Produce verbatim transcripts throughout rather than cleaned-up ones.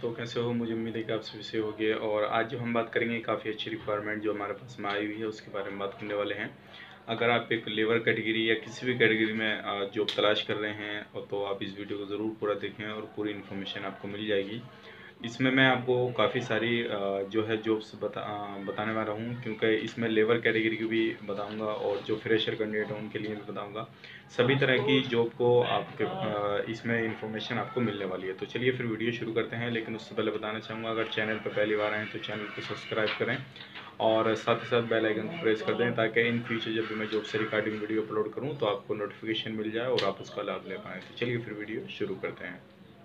दोस्तों, कैसे हो? मुझे उम्मीद है कि आप सभी से होंगे। और आज जो हम बात करेंगे काफ़ी अच्छी रिक्वायरमेंट जो हमारे पास में आई हुई है उसके बारे में बात करने वाले हैं। अगर आप एक लेबर कैटेगरी या किसी भी कैटेगरी में जॉब तलाश कर रहे हैं और तो आप इस वीडियो को ज़रूर पूरा देखें और पूरी इन्फॉर्मेशन आपको मिल जाएगी। इसमें मैं आपको काफ़ी सारी जो है जॉब्स बता बताने वाला हूँ, क्योंकि इसमें लेबर कैटेगरी की भी बताऊँगा और जो फ्रेशर कैंडिडेट हैं उनके लिए भी बताऊँगा। सभी तरह की जॉब को आपके इसमें इंफॉर्मेशन आपको मिलने वाली है। तो चलिए फिर वीडियो शुरू करते हैं। लेकिन उससे पहले बताना चाहूँगा, अगर चैनल पर पहली बार आए तो चैनल को सब्सक्राइब करें और साथ ही साथ बेल आइकन को प्रेस कर दें, ताकि इन फ्यूचर जब भी मैं जॉब से रिगार्डिंग वीडियो अपलोड करूँ तो आपको नोटिफिकेशन मिल जाए और आप उसका लाभ ले पाएँ। तो चलिए फिर वीडियो शुरू करते हैं।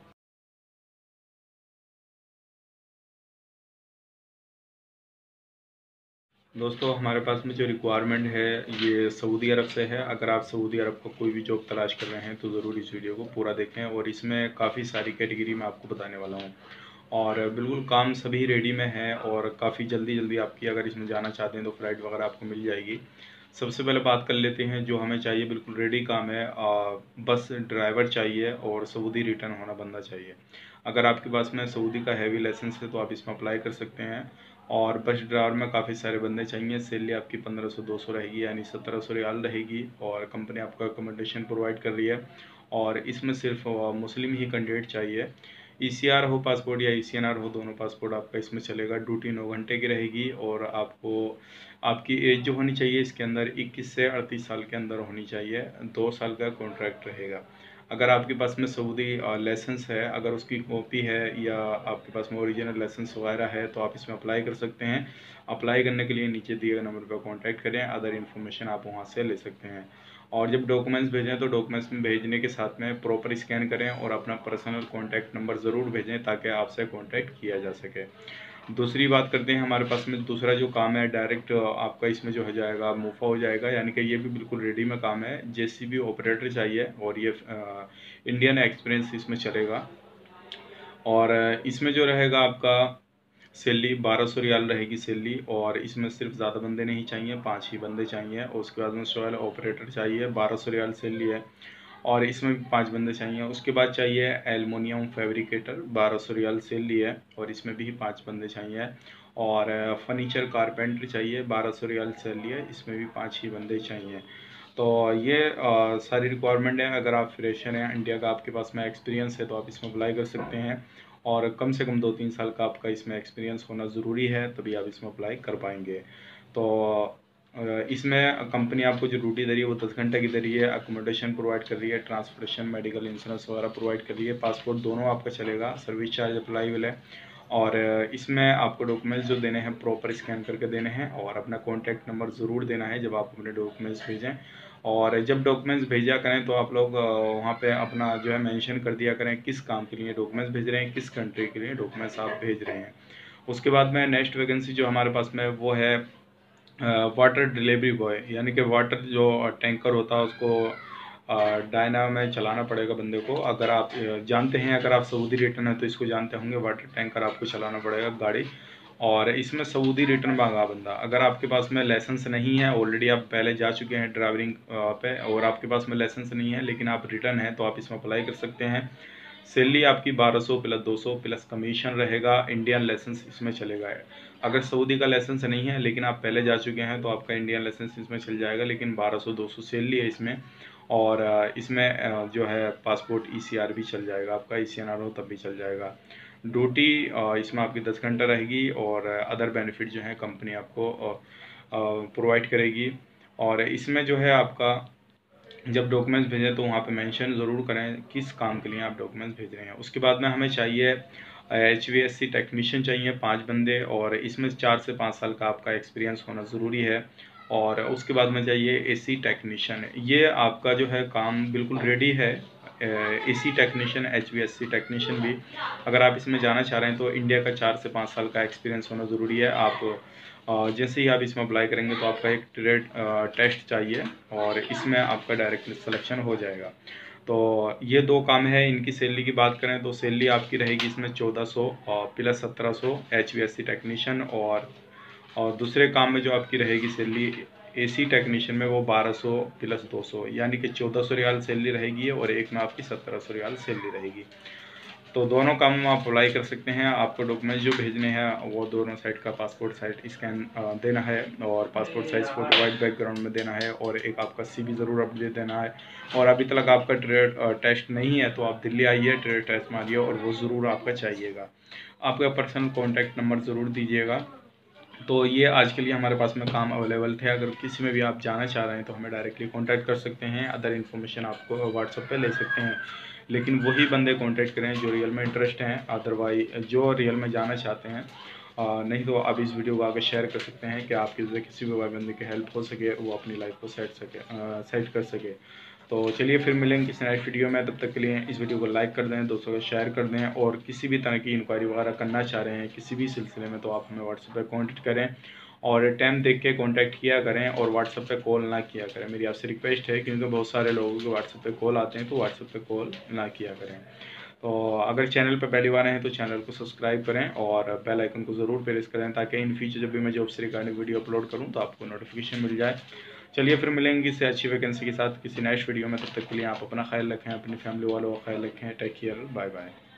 दोस्तों, हमारे पास में जो रिक्वायरमेंट है ये सऊदी अरब से है। अगर आप सऊदी अरब को कोई भी जॉब तलाश कर रहे हैं तो ज़रूर इस वीडियो को पूरा देखें। और इसमें काफ़ी सारी कैटेगरी मैं आपको बताने वाला हूँ और बिल्कुल काम सभी रेडी में है और काफ़ी जल्दी जल्दी आपकी अगर इसमें जाना चाहते हैं तो फ़्लाइट वगैरह आपको मिल जाएगी। सबसे पहले बात कर लेते हैं जो हमें चाहिए। बिल्कुल रेडी काम है, आ, बस ड्राइवर चाहिए और सऊदी रिटर्न होना बंदा चाहिए। अगर आपके पास में सऊदी का हैवी लाइसेंस है तो आप इसमें अप्लाई कर सकते हैं। और बस ड्राइवर में काफ़ी सारे बंदे चाहिए। सैलरी आपकी पंद्रह सौ दो सौ रहेगी, यानी सत्रह सौ रियाल रहेगी। और कंपनी आपको अकोमोडेशन प्रोवाइड कर रही है और इसमें सिर्फ मुस्लिम ही कैंडिडेट चाहिए। ई सी आर हो पासपोर्ट या ई सी एन आर हो, दोनों पासपोर्ट आपका इसमें चलेगा। ड्यूटी नौ घंटे की रहेगी और आपको आपकी एज जो होनी चाहिए इसके अंदर इक्कीस से अड़तीस साल के अंदर होनी चाहिए। दो साल का कॉन्ट्रैक्ट रहेगा। अगर आपके पास में सऊदी लाइसेंस है, अगर उसकी कॉपी है या आपके पास में ओरिजिनल लाइसेंस वगैरह है तो आप इसमें अप्लाई कर सकते हैं। अप्लाई करने के लिए नीचे दिए गए नंबर पर कॉन्टैक्ट करें। अदर इन्फॉर्मेशन आप वहाँ से ले सकते हैं। और जब डॉक्यूमेंट्स भेजें तो डॉक्यूमेंट्स में भेजने के साथ में प्रॉपर स्कैन करें और अपना पर्सनल कॉन्टैक्ट नंबर ज़रूर भेजें ताकि आपसे कॉन्टैक्ट किया जा सके। दूसरी बात करते हैं, हमारे पास में दूसरा जो काम है डायरेक्ट आपका इसमें जो हो जाएगा मुफा हो जाएगा, यानी कि ये भी बिल्कुल रेडी में काम है। जे सी बी ऑपरेटर चाहिए और ये आ, इंडियन एक्सपीरियंस इसमें चलेगा। और इसमें जो रहेगा आपका सैलरी बारह सौ रियाल रहेगी सैलरी। और इसमें सिर्फ ज़्यादा बंदे नहीं चाहिए, पाँच ही बंदे चाहिए। और उसके बाद में सॉयल ऑपरेटर चाहिए, बारह सौ रियाल सैलरी है और इसमें भी पाँच बंदे चाहिए। उसके बाद चाहिए एल्युमिनियम फैब्रिकेटर, बारह सौ रियाल सैलरी है और इसमें भी पाँच बंदे चाहिए। और फर्नीचर कारपेंटर चाहिए, बारह सौ रियाल सैलरी है, इसमें भी पाँच ही बंदे चाहिए। तो ये आ, सारी रिक्वायरमेंट है। अगर आप फ्रेशर हैं, इंडिया का आपके पास में एक्सपीरियंस है तो आप इसमें अप्लाई कर सकते हैं। और कम से कम दो तीन साल का आपका इसमें एक्सपीरियंस होना ज़रूरी है, तभी आप इसमें अप्लाई कर पाएंगे। तो इसमें कंपनी आपको जो ड्यूटी दे रही है वो दस घंटे की दे रही है। अकोमोडेशन प्रोवाइड कर रही है, ट्रांसपोर्टेशन, मेडिकल इंश्योरेंस वगैरह प्रोवाइड कर रही है। पासपोर्ट दोनों आपका चलेगा, सर्विस चार्ज अप्लाईबल है। और इसमें आपको डॉक्यूमेंट्स जो देने हैं प्रॉपर स्कैन करके देने हैं और अपना कॉन्टैक्ट नंबर ज़रूर देना है जब आप अपने डॉक्यूमेंट्स भेजें। और जब डॉक्यूमेंट्स भेजा करें तो आप लोग वहाँ पे अपना जो है मेंशन कर दिया करें किस काम के लिए डॉक्यूमेंट्स भेज रहे हैं, किस कंट्री के लिए डॉक्यूमेंट्स आप भेज रहे हैं। उसके बाद में नेक्स्ट वैकेंसी जो हमारे पास में वो है वाटर डिलीवरी बॉय, यानी कि वाटर जो टैंकर होता है उसको डायना में चलाना पड़ेगा बंदे को। अगर आप जानते हैं, अगर आप सऊदी रिटर्न है तो इसको जानते होंगे, वाटर टैंकर आपको चलाना पड़ेगा गाड़ी। और इसमें सऊदी रिटर्न मांगा बंदा। अगर आपके पास में लाइसेंस नहीं है, ऑलरेडी आप पहले जा चुके हैं ड्राइविंग पे और आपके पास में लाइसेंस नहीं है लेकिन आप रिटर्न है तो आप इसमें अप्लाई कर सकते हैं। सैलरी आपकी बारह सौ प्लस दो सौ प्लस कमीशन रहेगा। इंडियन लाइसेंस इसमें चलेगा। अगर सऊदी का लाइसेंस नहीं है लेकिन आप पहले जा चुके हैं तो आपका इंडियन लाइसेंस इसमें चल जाएगा, लेकिन बारह सौ दो सौ सैलरी है इसमें। और इसमें जो है पासपोर्ट ई सी आर भी चल जाएगा, आपका ई सी एन आर हो तब भी चल जाएगा। ड्यूटी इसमें आपकी दस घंटा रहेगी और अदर बेनिफिट जो है कंपनी आपको प्रोवाइड करेगी। और इसमें जो है आपका जब डॉक्यूमेंट्स भेजें तो वहाँ पे मेंशन ज़रूर करें किस काम के लिए आप डॉक्यूमेंट्स भेज रहे हैं। उसके बाद में हमें चाहिए H V A C technician चाहिए, पाँच बंदे। और इसमें चार से पाँच साल का आपका एक्सपीरियंस होना ज़रूरी है। और उसके बाद में चाहिए ए सी टेक्नीशियन। ये आपका जो है काम बिल्कुल रेडी है। A C technician, H V A C technician भी अगर आप इसमें जाना चाह रहे हैं तो इंडिया का चार से पाँच साल का एक्सपीरियंस होना ज़रूरी है। आप जैसे ही आप इसमें अप्लाई करेंगे तो आपका एक ट्रेड टेस्ट चाहिए और इसमें आपका डायरेक्ट सिलेक्शन हो जाएगा। तो ये दो काम है। इनकी सैलरी की बात करें तो सैलरी आपकी रहेगी इसमें चौदह सौ प्लस सत्रह सौ H V A C technician. और और दूसरे काम में जो आपकी रहेगी सैलरी ए सी टेक्नीशियन में वो बारह सौ प्लस दो सौ, यानी कि चौदह सौ रियाल सैलरी रहेगी और एक में आपकी सत्रह सौ रियाल सैलरी रहेगी। तो दोनों काम आप अप्लाई कर सकते हैं। आपको डॉक्यूमेंट्स जो भेजने हैं वो दोनों साइड का पासपोर्ट साइड स्कैन देना है और passport size photo white background में देना है और एक आपका सीवी ज़रूर अपडेट देना है। और अभी तक आपका ट्रेड टेस्ट नहीं है तो आप दिल्ली आइए, ट्रेड टेस्ट मारिए और वो ज़रूर आपका चाहिएगा। आपका पर्सनल कॉन्टैक्ट नंबर ज़रूर दीजिएगा। तो ये आज के लिए हमारे पास में काम अवेलेबल थे। अगर किसी में भी आप जाना चाह रहे हैं तो हमें डायरेक्टली कांटेक्ट कर सकते हैं। अदर इन्फॉर्मेशन आपको व्हाट्सएप पे ले सकते हैं, लेकिन वही बंदे कांटेक्ट करें जो रियल में इंटरेस्ट हैं। अदरवाइज जो रियल में जाना चाहते हैं आ, नहीं तो आप इस वीडियो को आगे शेयर कर सकते हैं कि आपकी वजह किसी भी भाई बंदे की हेल्प हो सके, वो अपनी लाइफ को सेट सके सेट कर सके। तो चलिए फिर मिलेंगे किसी नेक्स्ट वीडियो में। तब तक के लिए इस वीडियो को लाइक कर दें, दोस्तों को शेयर कर दें और किसी भी तरह की इंक्वायरी वगैरह करना चाह रहे हैं किसी भी सिलसिले में तो आप हमें व्हाट्सएप पर कॉन्टेक्ट करें और टाइम देख के कांटेक्ट किया करें और व्हाट्सएप पे कॉल ना किया करें। मेरी आपसे रिक्वेस्ट है, क्योंकि बहुत सारे लोगों के व्हाट्सएप पे कॉल आते हैं तो व्हाट्सएप पे कॉल ना किया करें। तो अगर चैनल पे पहली बार हैं तो चैनल को सब्सक्राइब करें और बेल आइकन को ज़रूर प्रेस करें ताकि इन फ्यूचर जब भी मैं जॉब से रिगार्डिंग वीडियो अपलोड करूं तो आपको नोटिफिकेशन मिल जाए। चलिए फिर मिलेंगे इससे अच्छी वैकेंसी के साथ किसी नेक्स्ट वीडियो में। तब तक के लिए आप अपना ख्याल रखें, अपनी फैमिली वालों का ख्याल रखें। Take care, bye bye.